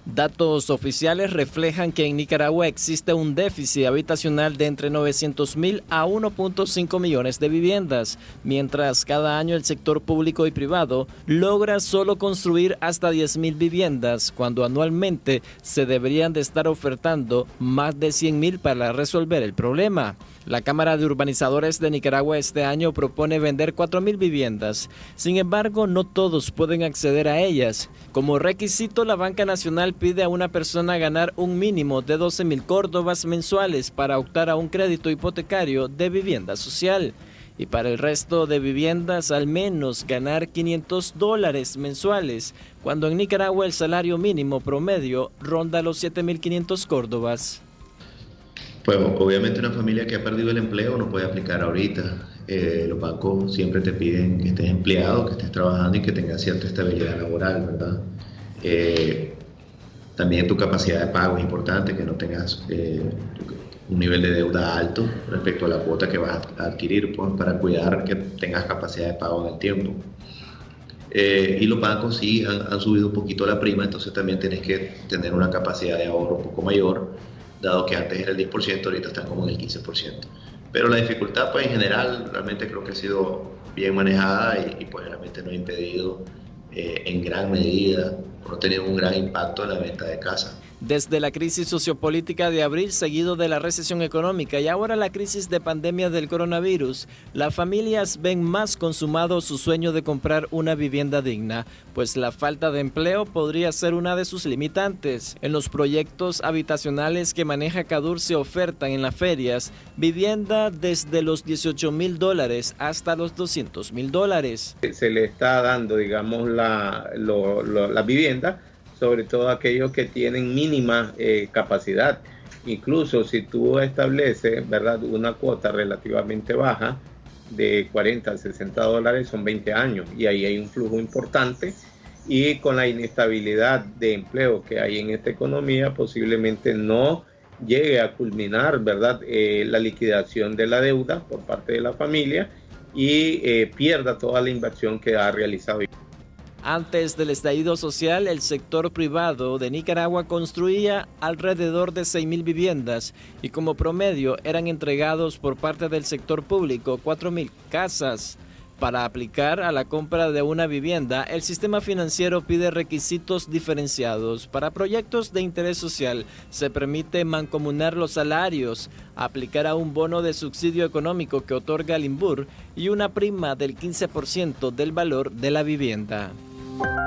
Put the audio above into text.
Datos oficiales reflejan que en Nicaragua existe un déficit habitacional de entre 900.000 a 1.5 millones de viviendas, mientras cada año el sector público y privado logra solo construir hasta 10.000 viviendas, cuando anualmente se deberían de estar ofertando más de 100.000 para resolver el problema. La Cámara de Urbanizadores de Nicaragua este año propone vender 4.000 viviendas. Sin embargo, no todos pueden acceder a ellas. Como requisito, la Banca Nacional pide a una persona ganar un mínimo de 12.000 córdobas mensuales para optar a un crédito hipotecario de vivienda social. Y para el resto de viviendas, al menos ganar $500 mensuales, cuando en Nicaragua el salario mínimo promedio ronda los 7.500 córdobas. Pues obviamente una familia que ha perdido el empleo no puede aplicar ahorita. Los bancos siempre te piden que estés empleado, que estés trabajando y que tengas cierta estabilidad laboral, ¿verdad? También tu capacidad de pago es importante, que no tengas un nivel de deuda alto respecto a la cuota que vas a adquirir, pues, para cuidar que tengas capacidad de pago en el tiempo. Y los bancos sí han subido un poquito la prima, entonces también tienes que tener una capacidad de ahorro un poco mayor, dado que antes era el 10%, ahorita están como en el 15%. Pero la dificultad, pues en general, realmente creo que ha sido bien manejada y pues realmente no ha impedido en gran medida, no ha tenido un gran impacto en la venta de casa. Desde la crisis sociopolítica de abril, seguido de la recesión económica y ahora la crisis de pandemia del coronavirus, las familias ven más consumado su sueño de comprar una vivienda digna, pues la falta de empleo podría ser una de sus limitantes. En los proyectos habitacionales que maneja CADUR se ofertan en las ferias vivienda desde los $18.000 hasta los $200.000. Se le está dando, digamos, la vivienda, sobre todo aquellos que tienen mínima capacidad. Incluso si tú estableces, ¿verdad?, una cuota relativamente baja de $40 a $60, son 20 años, y ahí hay un flujo importante, y con la inestabilidad de empleo que hay en esta economía, posiblemente no llegue a culminar, ¿verdad?, la liquidación de la deuda por parte de la familia y pierda toda la inversión que ha realizado. Antes del estallido social, el sector privado de Nicaragua construía alrededor de 6.000 viviendas y como promedio eran entregados por parte del sector público 4.000 casas. Para aplicar a la compra de una vivienda, el sistema financiero pide requisitos diferenciados. Para proyectos de interés social, se permite mancomunar los salarios, aplicar a un bono de subsidio económico que otorga el INBUR y una prima del 15% del valor de la vivienda.